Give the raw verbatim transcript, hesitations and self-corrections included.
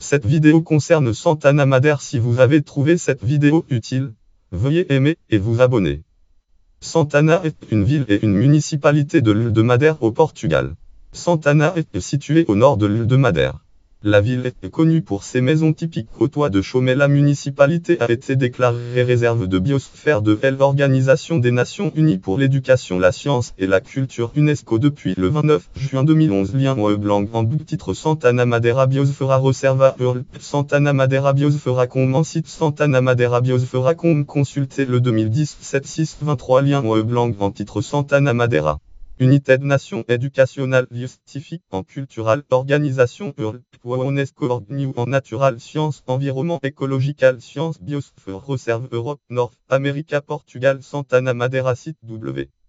Cette vidéo concerne Santana Madère. Si vous avez trouvé cette vidéo utile, veuillez aimer et vous abonner. Santana est une ville et une municipalité de l'île de Madère au Portugal. Santana est située au nord de l'île de Madère. La ville est connue pour ses maisons typiques au toit de chaumet. La municipalité a été déclarée réserve de biosphère de l'Organisation des Nations Unies pour l'éducation, la science et la culture UNESCO depuis le vingt-neuf juin deux mille onze. Lien web lang en book titre Santana Madera Biosfera Reserva Earl Santana Madera Biosfera Com en site Santana Madera Biosfera Com consultez le deux mille dix sept six vingt-trois. Lien web lang en titre Santana Madera United Nations Educational Scientific and Cultural Organisation Earl UNESCO New en Natural Science Environnement Ecological Science Biosphere Reserve Europe North America Portugal Santana Madera site W